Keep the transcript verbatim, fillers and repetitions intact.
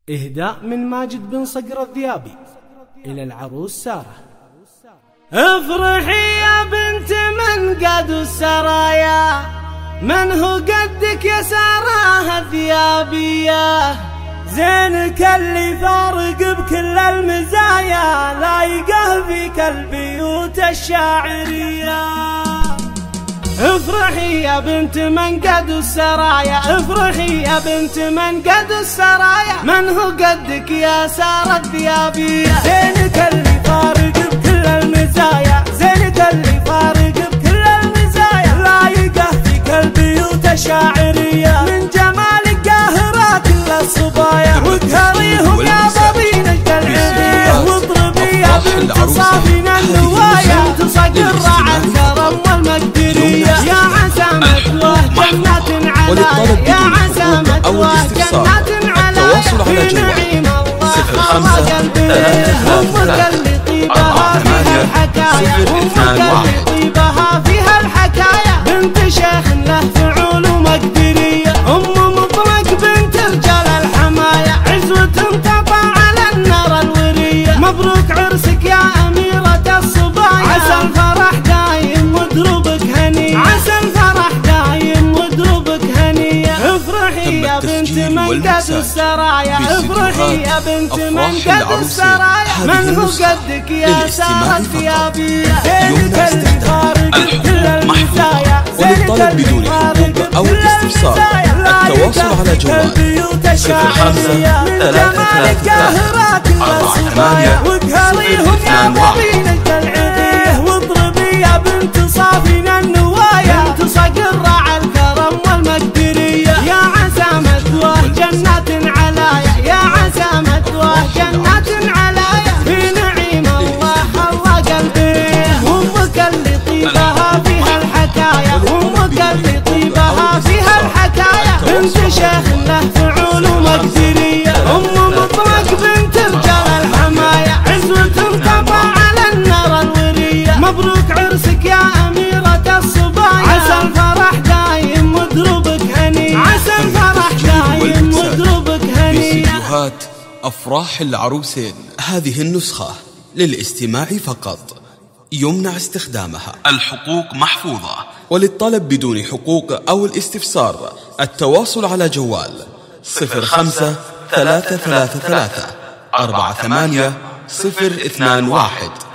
إهداء من ماجد بن صقر الذيابي إلى العروس سارة. افرحي يا بنت من قد السرايا، من هو قدك يا سارة الذيابية، زينك اللي فارق بكل المزايا، لايقه فيك البيوت الشاعرية. افرحي يا بنت من قد السرايا، افرحي يا بنت من قد السرايا، من هو قدك يا سارة الذيابية، زينك اللي فارق بكل المزايا، زينك اللي فارق بكل المزايا، لايقه فيك البيوت الشاعرية، من جمالك قاهرة كل الصبايا، وقهريهم يا بابين الدلعية، واضربي يا بنت صافين النوايا، تصقر على الكرم والمقدرية، يا عزامة وجنات علايا، يا عزامة وجنات علايا، في نعيم الله خلق قلبي، أمك اللي طيبها فيها الحكايا، أمك اللي طيبها فيها الحكايا، بنت شيخ له فعول ومقدرية، أم مطلق بنت رجال الحمايا، عزوة تطع على النار الورية، مبروك عرسك يا أميرة الصبايا، عسى الفرح دايم ودروبك هنية، عسى الفرح دايم ودروبك هنية. افرحي يا بنت من قد السرايا، افرحي يا بنت من قد السرايا، من هو قدك يا سارة الذيابية، زينك اللي فارق كل المزايا، وللطلب بدون حقوق أو الاستفسار التواصل على جوال صفر خمسة ثلاثة ثلاثة أربعة ثمانية صفر اثنان واحد. واضربي يا بنت صافين النوايا، تصقر على الكرم والمقدرية، يا عزامة وجنات علايا، يا عزامة وجنات علايا، في نعيم الله خلق قلبي، أمك اللي طيبها فيها الحكايا، أمك اللي طيبها فيها الحكايا، بنت شيخ له فعول ومقدرية، أم مطلق بنت رجال الحمايا، عزوة تطع على النار الورية، مبروك عرسك يا أميرة الصبايا، عسى الفرح دايم ودروبك هنية، عسى الفرح دايم ودروبك هنية. فيديوهات أفراح العروسين، هذه النسخة للاستماع فقط، يمنع استخدامها، الحقوق محفوظة. وللطلب بدون حقوق أو الاستفسار التواصل على جوال صفر خمسة ثلاثة ثلاثة ثلاثة أربعة ثمانية صفر اثنان واحد.